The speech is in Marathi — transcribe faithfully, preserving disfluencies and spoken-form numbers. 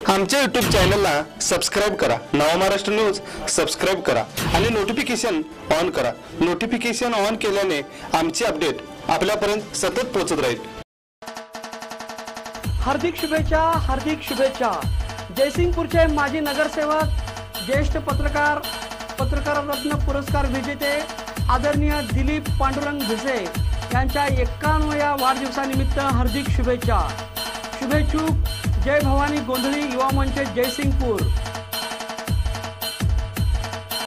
आमच्या यूट्यूब चॅनलला सबस्क्राइब करा, नवा महाराष्ट्र न्यूज सबस्क्राइब करा आणि नोटिफिकेशन ऑन करा। नोटिफिकेशन ऑन केल्याने आमचे अपडेट आपल्यापर्यंत सतत पोहोचत राहील। हार्दिक शुभेच्छा, हार्दिक शुभेच्छा। जयसिंगपूरचे माजी नगरसेवक, ज्येष्ठ पत्रकार, पत्रकार रत्न पुरस्कार विजेते आदरणीय दिलीप पांडुरंग भिसे यांच्या एक्कावन्नव्या वाढदिवसानिमित्त हार्दिक शुभेच्छा। शुभेच्छुक जय भवानी गोंधळी युवा मंच जयसिंगपूर।